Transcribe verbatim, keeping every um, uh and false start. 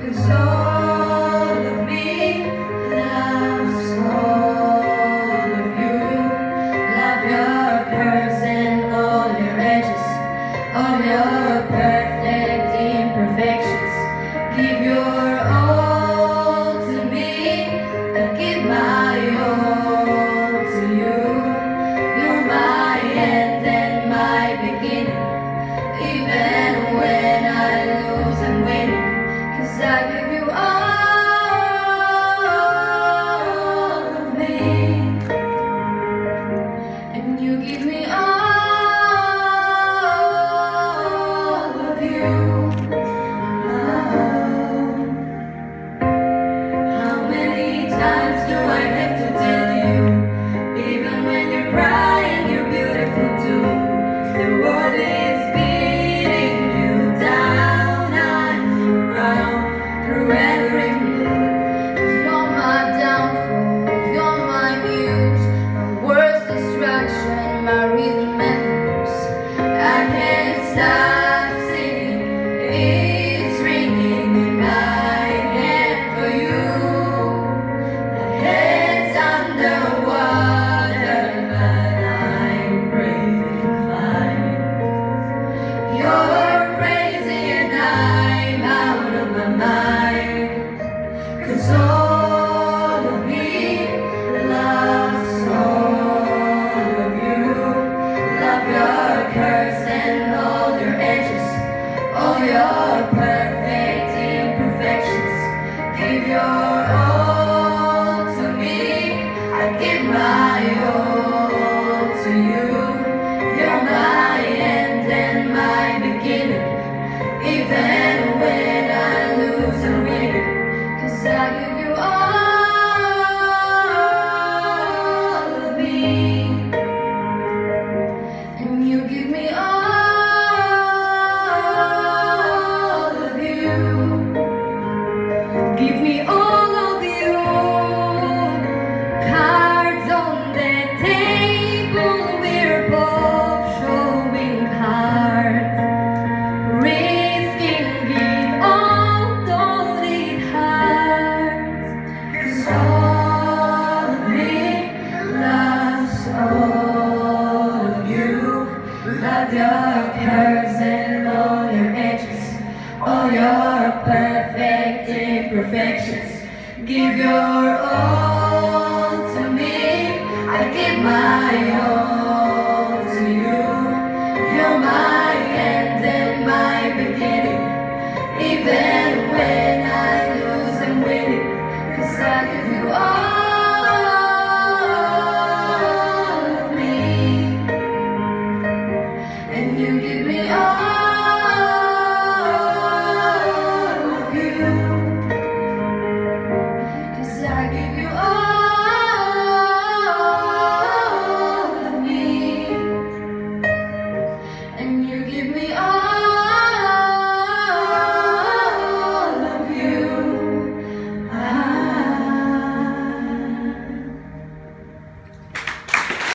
'Cause all of me loves all of you. Love your curves and all your edges, all your perfect imperfections. Give your all to me, I give my all to you. You're my end and my beginning. Even when I lose, I'm winning. 'Cause I give you all of me, and you give me all of you. How many times do I have to tell you? Even when you're crying, you're beautiful too. The world is beating you down and around through every mood. You're my downfall, you're my muse, my worst distraction, my rhythm matters. I can't stop singing, it's ringing in my head for you. My head's underwater, but I'm breathing fine. You're crazy and I'm out of my mind. 'Cause all of me loves all of you. Love your curves and all your edges, all your perfect imperfections. Give your all to me, I give my all to you. You're my end and my beginning. Even when I lose, I'm winning. 'Cause I give you all of me, and you give me all of you. Give me all of you. Cards on the table, we're both showing cards. Risking it all, don't it hurt? 'Cause all of me loves all of you. Love your curves and all your edges, all your perfect imperfections. Give your all.